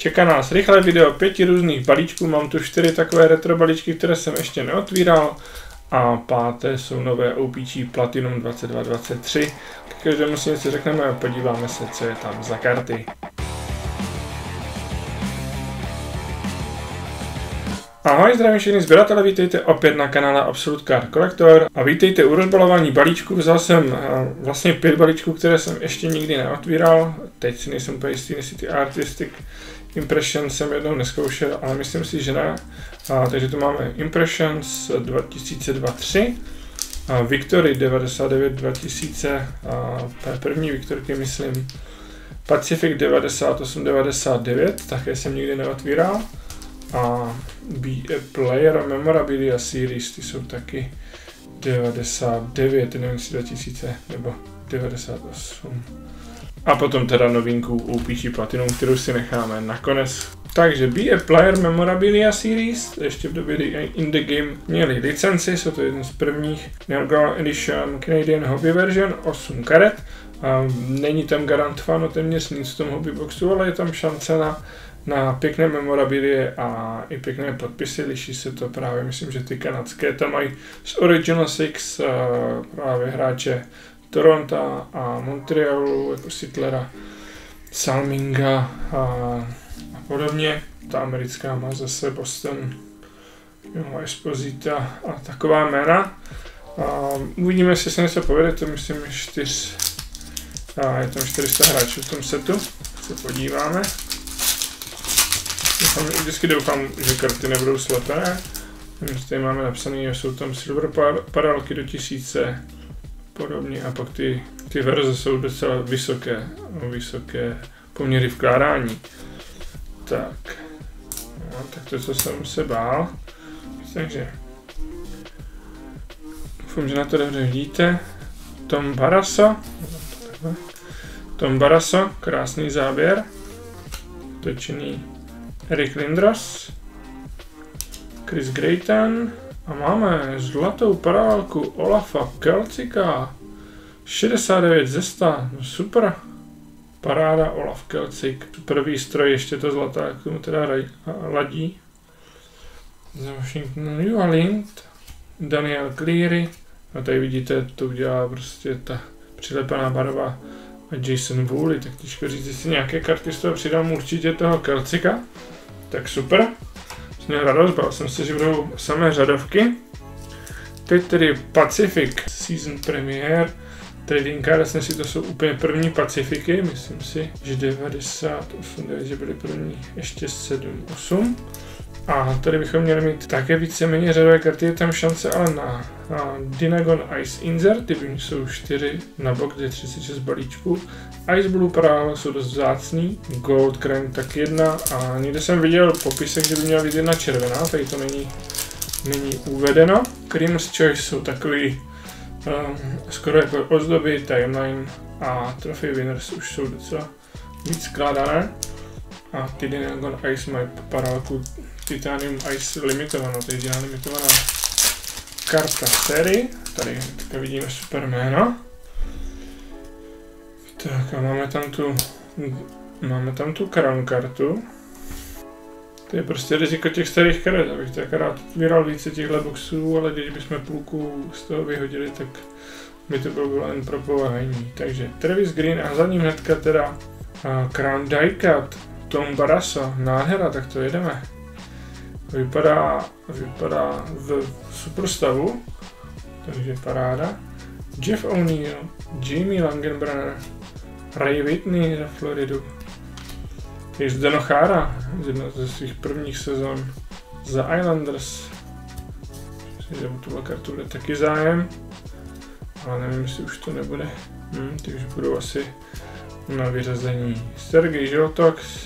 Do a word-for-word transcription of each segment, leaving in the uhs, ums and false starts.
Čeká nás rychlé video pěti různých balíčků, mám tu čtyři takové retro balíčky, které jsem ještě neotvíral. A páté jsou nové O P G Platinum dvacet dva dvacet tři. Tak každému si něco řekneme a podíváme se, co je tam za karty. Ahoj, zdravím všechny sběratele, vítejte opět na kanále Absolute Card Collector a vítejte u rozbalování balíčků. Vzal jsem vlastně pět balíčků, které jsem ještě nikdy neotvíral. Teď si nejsem úplně jistý, jestli ty Artistic Impressions jsem jednou neskoušel, ale myslím si, že ne. A, takže tu máme Impressions dva tisíce dvacet tři, a Victory devadesát devět dva tisíce, a první Victorky myslím, Pacific devadesát osm devadesát devět, také jsem nikdy neotvíral. A Be a Player Memorabilia Series, ty jsou taky devadesát devět, nevím jestli dva tisíce nebo devadesát osm. A potom teda novinku O P G Platinum, kterou si necháme nakonec. Takže Be a Player Memorabilia Series, ještě v době, kdy In The Game měli licenci, jsou to jeden z prvních Inaugural Edition Canadian Hobby Version, osm karet. A není tam garantováno téměř nic v tom hobbyboxu, ale je tam šance na na pěkné memorabilie a i pěkné podpisy, liší se to právě, myslím, že ty kanadské tam mají z Original Six právě hráče Toronto a Montrealu, jako Sittlera, Salminga a, a podobně. Ta americká má zase Boston, jo, Esposita a taková jména. A uvidíme, jestli se něco povede, to myslím je čtyř, a je tam čtyři sta hráčů v tom setu, se podíváme. Vždycky doufám, že karty nebudou slepé. Tady máme napsané, že jsou tam silver parálky do tisíce podobně a pak ty, ty verze jsou docela vysoké, vysoké poměry vkládání. Tak, no, tak to, co jsem se bál. Takže doufám, že na to dobře vidíte. Tom Barrasso. Tom Barrasso, krásný záběr. Točený Eric Lindros, Chris Greighton a máme zlatou parálku Olafa Kelcika, šedesát devět ze sta, no super, paráda Olaf Kelcik, super výstroj, ještě to zlatá, jak tomu teda ladí. Za Washington New Orleans, Daniel Cleary, a tady vidíte, to udělá prostě ta přilepená barva a Jason Woolley, tak těžko říct, jestli nějaké karty z toho přidám, určitě toho Kelcika. Tak super, jsem radost, bál jsem se, že budou samé řadovky. Teď tedy Pacific Season Premiere Trading Cards, si to jsou úplně první Pacifiky, myslím si, že devadesát osm, že byly první ještě sedm osm. A tady bychom měli mít také víceméně řadové karty, je tam šance ale na, na Dynagon Ice Insert, ty jsou čtyři na box, je třicet šest balíčků. Ice Blue Parallel jsou dost vzácný, Gold Crane tak jedna a někde jsem viděl popisek, že by měla být jedna červená, tady to není, není uvedeno. Cream's Choice jsou takový um, skoro jako ozdoby, Timeline a Trophy Winners už jsou docela víc skládané. A ty Dynagon Ice mají parálku Titanium Ice limitovanou, to je jediná limitovaná karta série. Tady také vidíme super jméno. Tak a máme tam tu, máme tam tu Crown kartu. To je prostě riziko těch starých karet, abych tak rád otvíral více těchto boxů, ale když bychom půlku z toho vyhodili, tak by to bylo jen pro pováhání. Takže Travis Green a za ním hnedka teda uh, Crown Diecut, Tom Barrasso, nádhera, tak to jedeme. Vypadá, vypadá v super stavu, takže paráda. Jeff O'Neill, Jamie Langenbrenner, Ray Whitney za Floridu. Je Zdeno Chara, z jedna ze svých prvních sezon za Islanders. Myslím, že o tuhle kartu bude taky zájem, ale nevím, jestli už to nebude. Hm, takže budou asi na vyřazení. Sergej Žoltox,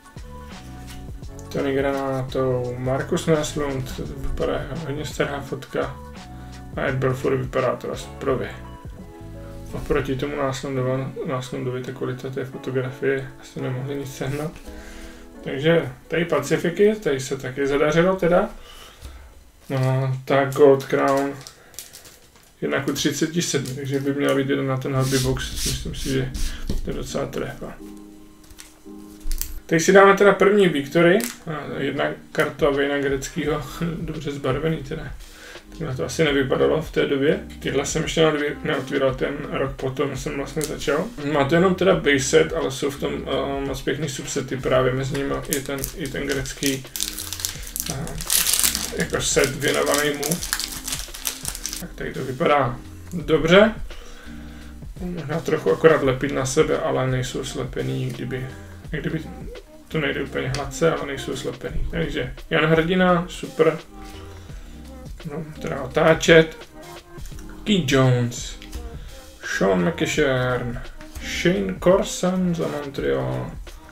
Tony Granato, Marcus Naslund, to vypadá hodně stará fotka a Ed Belfour vypadá to super. Oproti tomu Naslundovi ta kvalita té fotografie asi nemohli nic sehnat. Takže tady Pacifiky, tady se taky zadařilo teda. No, ta Gold Crown jedna ku třiceti sedmi, takže by měla být jeden na ten hobby box, myslím si, že to je docela trefa. Teď si dáme teda první Victory, jedna karta Vejna-Greckýho, dobře zbarvený teda. Takhle to asi nevypadalo v té době. Tyhle jsem ještě neotvíral, ten rok potom jsem vlastně začal. Má to jenom teda base set, ale jsou v tom uh, moc pěkný subsety, právě mezi nimi i ten, i ten grecký uh, jako set věnovaný mu. Tak tady to vypadá dobře. Možná trochu akorát lepit na sebe, ale nejsou slepený, kdyby, kdyby to nejde úplně hladce, ale nejsou slepený. Takže Jan Hrdina, super. No, teda otáčet. Key Jones, Sean McEachern, Shane Corson za Montreal.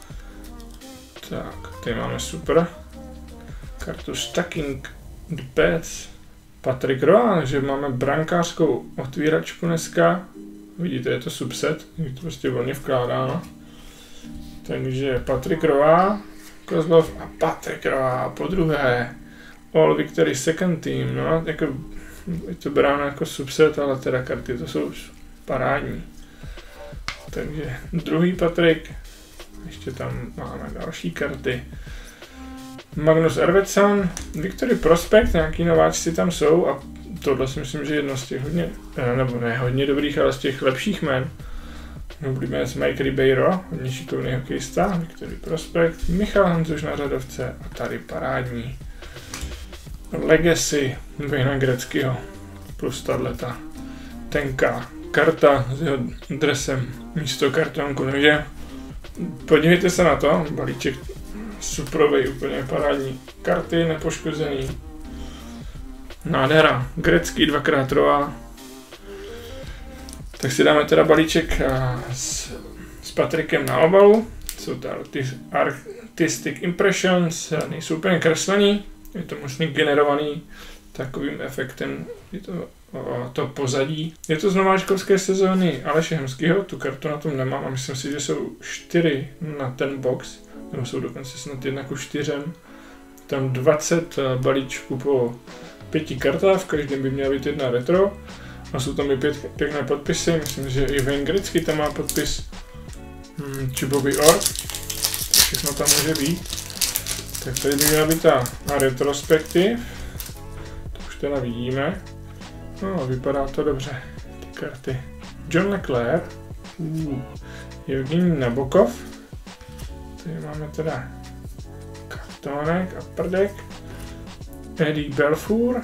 Tak, tady máme super. Kartu Stacking the Pets. Patrick Roy, že máme brankářskou otvíračku dneska. Vidíte, je to subset, je to prostě volně vkládáno. Takže Patrick Roy, Kozlov a Patrick Roy po druhé. All Victory Second Team, no, jako je to bráno jako subset, ale teda karty to jsou parádní. Takže druhý Patrik, ještě tam máme další karty. Magnus Arvidsson, Victory Prospect, nějaký nováčci tam jsou a tohle si myslím, že je jedno z těch hodně, nebo ne hodně dobrých, ale z těch lepších jmen. Oblíbenec Mike Ribeiro, hodně šikovný hokejista, Victory Prospect, Michal Hanzuš na řadovce a tady parádní Legacy Vejna Greckýho plus tato tenká karta s jeho dresem místo kartonku, takže podívejte se na to, balíček suprovej, úplně parádní karty, nepoškozený, nádhera, grecký dvakrát Roa. Tak si dáme teda balíček s, s Patrikem na obalu, jsou to Artistic Impressions, nejsou úplně kreslený, je to možná generovaný takovým efektem, je to, o, to pozadí. Je to z nováčkovské sezóny Aleše Hemskýho, tu kartu na tom nemám a myslím si, že jsou čtyři na ten box, nebo jsou dokonce snad jedna ku čtyřem. Tam dvacet balíčků po pěti kartách, v každém by měla být jedna retro. A jsou tam i pět, pěkné podpisy, myslím, že i Wayne Gretzky tam má podpis hmm, či Bobby Orr, všechno tam může být. Tak tady by měla být ta retrospektiv, to už teda vidíme, no vypadá to dobře, ty karty. John Leclerc, uh, Evgeni Nabokov, tady máme teda kartonek a prdek, Eddie Belfour,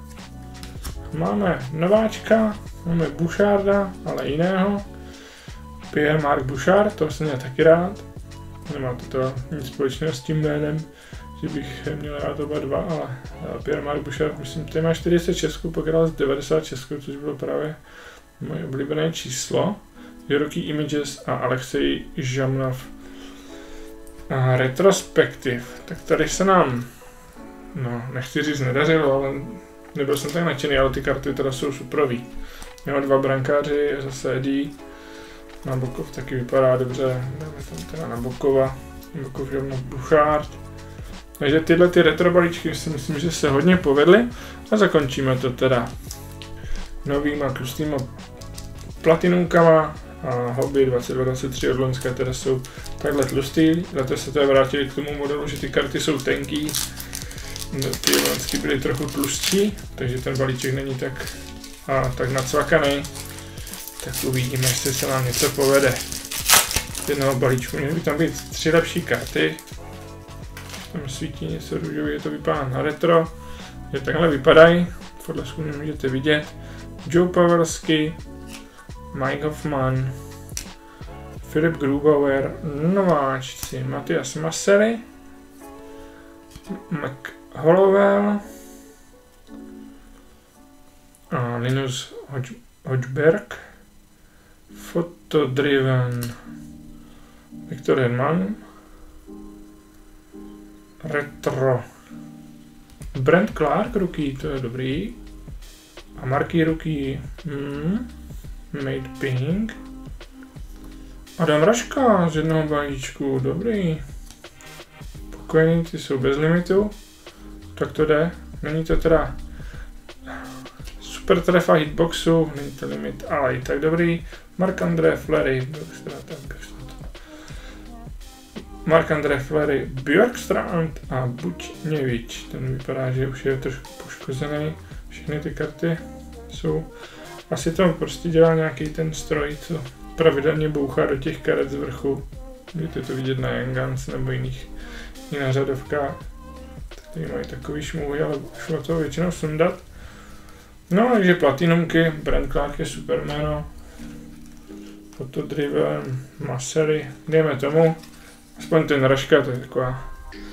máme nováčka, máme Boucharda, ale jiného, Pierre-Marc Bouchard, to jsem měl taky rád, nemá to, to nic společného s tím jménem, že bych měl rád oba dva, ale Pierre-Marc Bouchard, myslím, tady má čtyřicet šest, pokrál z devadesát šest, což bylo právě moje oblíbené číslo. Rookie Images a Alexej Žamnov. A retrospektiv, tak tady se nám, no nechci říct nedařilo, ale nebyl jsem tak nadšený, ale ty karty teda jsou superový. Měl dva brankáři, zase Eddie. Nabokov taky vypadá dobře, dáme tam teda Nabokova, Nabokov Žamnov Bouchard. Takže tyhle ty retro balíčky si myslím, že se hodně povedly a zakončíme to teda novýma tlustýma platinunkama a hobby dvacet dva dvacet tři od loňska teda jsou takhle tlustý. Letos se teda vrátili k tomu modelu, že ty karty jsou tenký, ty loňsky byly trochu tlustší, takže ten balíček není tak, a, tak nacvakaný. Tak uvidíme, jestli se nám něco povede. Z jednoho balíčku měly by tam být tři lepší karty. Tam svítí něco růžový, to vypadá na retro. Je takhle vypadají, fotosku můžete vidět. Joe Pavelski, Mike Hoffman, Filip Grubauer, nováčci, Matias Masseli, Mac Hollowell a Linus Hodgberg, Photodriven, Viktor Hedman, retro, Brent Clark rookie, to je dobrý, a Marky rookie, hmm. Made Pink. Adam Raška z jednoho balíčku, dobrý. Pokojný, ty jsou bez limitu. Tak to jde. Není to teda super trefa hitboxu, není to limit, ale i tak dobrý. Marc-André Fleury, Marc-André Fleury Bjorkstrand a Bučněvič. Ten vypadá, že už je trošku poškozený. Všechny ty karty jsou... Asi to prostě dělá nějaký ten stroj, co pravidelně bouchá do těch karet z vrchu. Můžete to vidět na Young Guns nebo jiných, jiná řadovka. Tady mají takový šmůhy, ale šlo to většinou sundat. No, takže platinumky, Brent Clark je super jméno. Photodriven, Masery, dejme tomu. Aspoň ten Raška, to je taková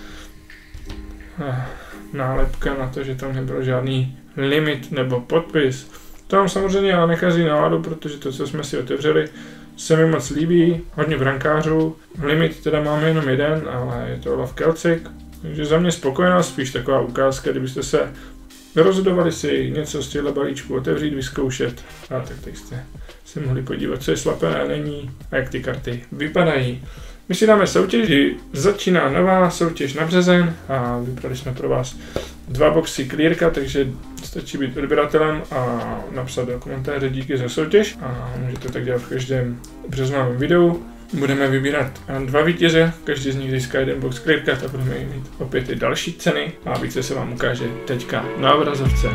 nálepka na to, že tam nebyl žádný limit nebo podpis. To nám samozřejmě ale nekazí náladu, protože to, co jsme si otevřeli, se mi moc líbí, hodně brankářů. Limit teda máme jenom jeden, ale je to Olaf Kelcik. Takže za mě spokojenost, spíš taková ukázka, kdybyste se rozhodovali si něco z těchto balíčků otevřít, vyzkoušet. A tak teď jste se mohli podívat, co je slapé a není a jak ty karty vypadají. My si dáme soutěž, kdy začíná nová soutěž na březen a vybrali jsme pro vás dva boxy Clearka, takže stačí být odběratelem a napsat do komentáře díky za soutěž a můžete tak dělat v každém březnovém videu. Budeme vybírat dva vítěze, každý z nich získá jeden box Clearka a budeme mít opět i další ceny a více se vám ukáže teďka na obrazovce.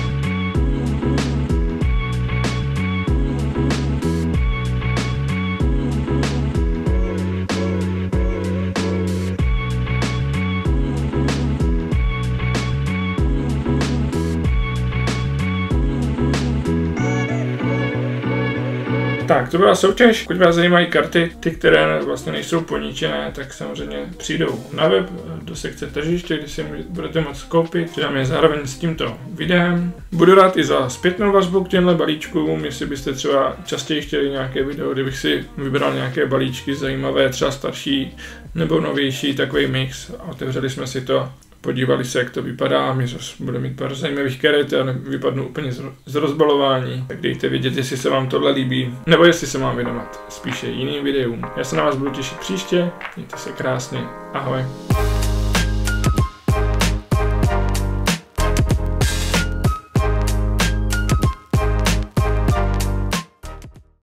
Tak, to byla soutěž. Pokud vás zajímají karty, ty, které vlastně nejsou poničené, tak samozřejmě přijdou na web do sekce tržiště, kde si budete moct koupit. Přidám je zároveň s tímto videem. Budu rád i za zpětnou vazbu k těmhle balíčkům, jestli byste třeba častěji chtěli nějaké video, kdybych si vybral nějaké balíčky zajímavé, třeba starší nebo novější, takový mix. Otevřeli jsme si to. Podívali se, jak to vypadá, my zase budeme mít pár zajímavých karet a vypadnu úplně z rozbalování. Tak dejte vědět, jestli se vám tohle líbí, nebo jestli se mám věnovat spíše jiným videům. Já se na vás budu těšit příště, mějte se krásně, ahoj.